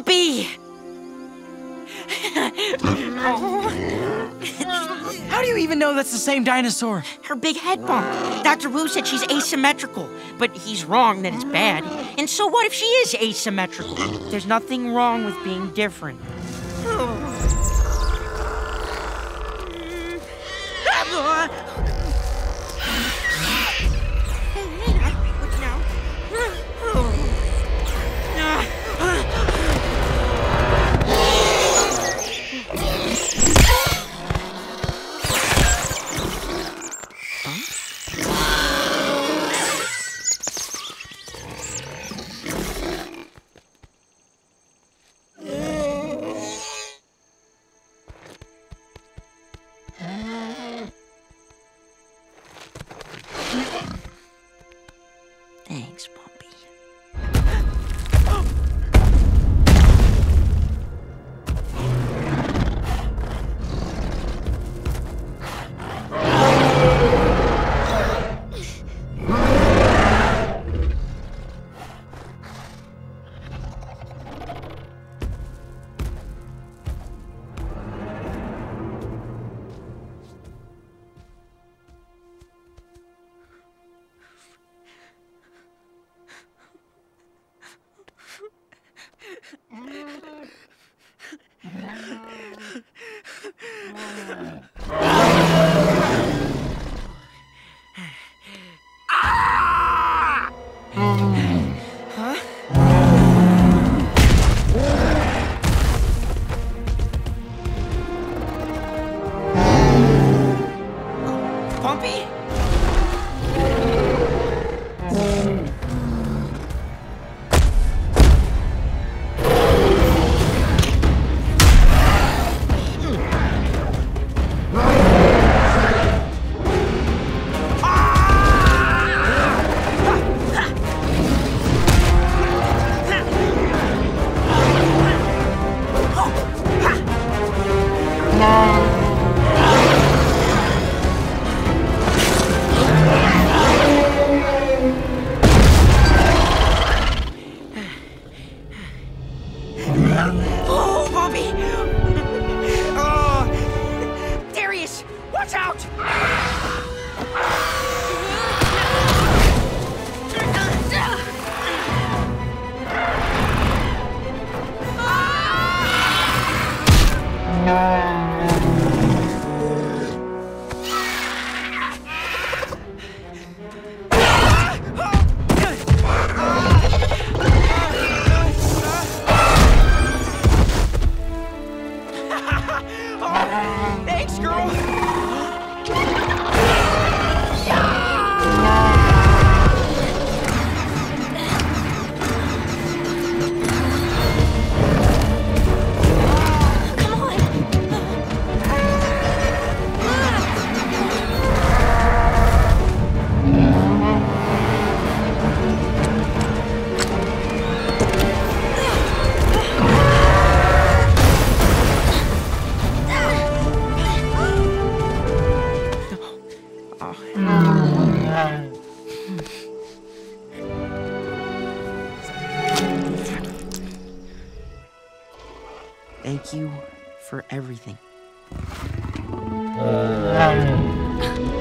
Bumpy! How do you even know that's the same dinosaur? Her big head bump. Dr. Wu said she's asymmetrical, but he's wrong that it's bad. And so what if she is asymmetrical? There's nothing wrong with being different. Thanks, Bumpy. Bumpy? Oh, Bumpy! Oh, Darius, watch out! Oh, thanks, girl. Thank you for everything.